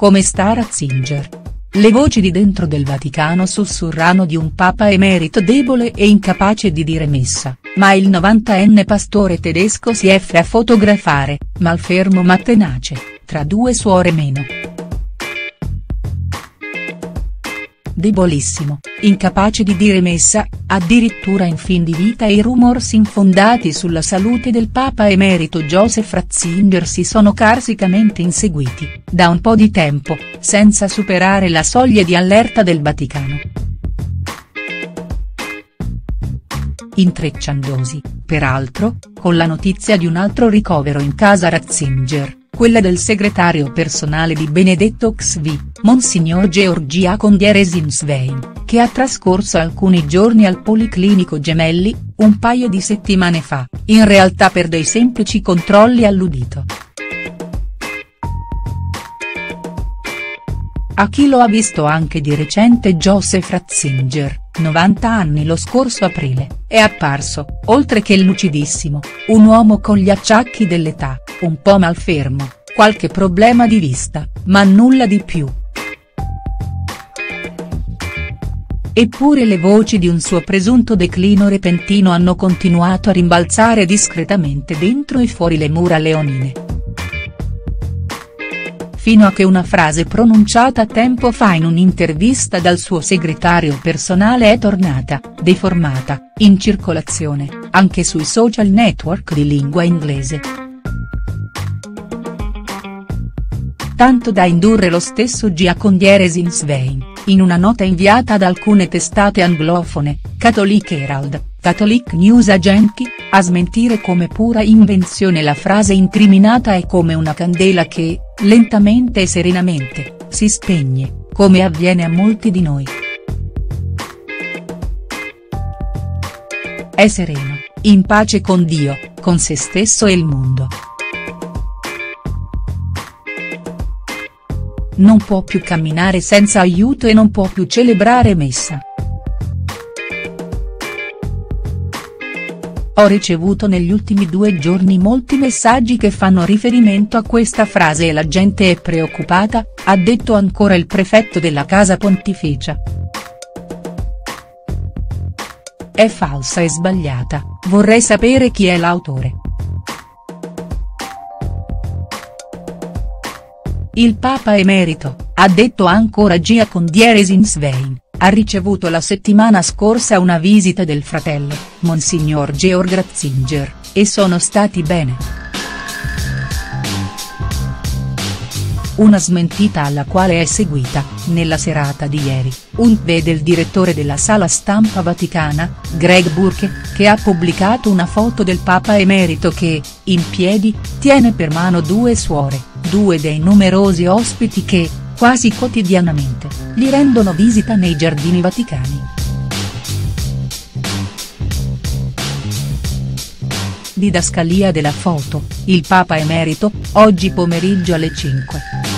come sta Ratzinger? Le voci di dentro del Vaticano sussurrano di un Papa emerito debole e incapace di dire messa, ma il 90enne pastore tedesco si offre a fotografare, malfermo ma tenace, tra due suore meno. Debolissimo, incapace di dire messa, addirittura in fin di vita i rumors infondati sulla salute del Papa emerito Joseph Ratzinger si sono carsicamente inseguiti, da un po' di tempo, senza superare la soglia di allerta del Vaticano. Intrecciandosi, peraltro, con la notizia di un altro ricovero in casa Ratzinger, quella del segretario personale di Benedetto XVI, Monsignor Georg Diakon Dieresins-Svein, che ha trascorso alcuni giorni al Policlinico Gemelli, un paio di settimane fa, in realtà per dei semplici controlli all'udito. A chi lo ha visto anche di recente Joseph Ratzinger, 90 anni lo scorso aprile, è apparso, oltre che lucidissimo, un uomo con gli acciacchi dell'età, un po' malfermo, qualche problema di vista, ma nulla di più. Eppure le voci di un suo presunto declino repentino hanno continuato a rimbalzare discretamente dentro e fuori le mura leonine. Fino a che una frase pronunciata tempo fa in un'intervista dal suo segretario personale è tornata, deformata, in circolazione, anche sui social network di lingua inglese. Tanto da indurre lo stesso Diakon Dieresins-Svein, in una nota inviata ad alcune testate anglofone, Catholic Herald, Catholic News Agency, a smentire come pura invenzione la frase incriminata e come una candela che, lentamente e serenamente, si spegne, come avviene a molti di noi. È sereno, in pace con Dio, con se stesso e il mondo. Non può più camminare senza aiuto e non può più celebrare messa. Ho ricevuto negli ultimi 2 giorni molti messaggi che fanno riferimento a questa frase e la gente è preoccupata, ha detto ancora il prefetto della Casa Pontificia. È falsa e sbagliata, vorrei sapere chi è l'autore. Il Papa emerito, ha detto ancora Diakon Dieresins-Svein, ha ricevuto la settimana scorsa una visita del fratello, Monsignor Georg Ratzinger, e sono stati bene. Una smentita alla quale è seguita, nella serata di ieri, un tweet del direttore della sala stampa vaticana, Greg Burke, che ha pubblicato una foto del Papa emerito che, in piedi, tiene per mano 2 suore, 2 dei numerosi ospiti che, quasi quotidianamente, gli rendono visita nei giardini vaticani. Didascalia della foto, il Papa emerito, oggi pomeriggio alle 5.